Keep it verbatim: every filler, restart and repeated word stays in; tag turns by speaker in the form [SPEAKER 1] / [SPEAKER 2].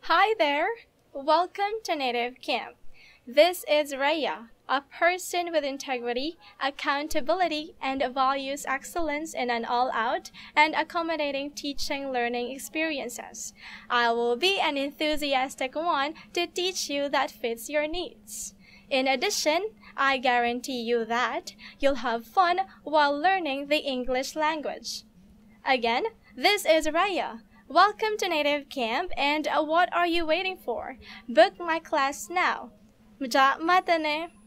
[SPEAKER 1] Hi there! Welcome to Native Camp. This is Rhea, a person with integrity, accountability, and values excellence in an all-out and accommodating teaching learning experiences. I will be an enthusiastic one to teach you that fits your needs. In addition, I guarantee you that you'll have fun while learning the English language. Again, this is Rhea. Welcome to Native Camp, and uh, what are you waiting for? Book my class now. Mja matane!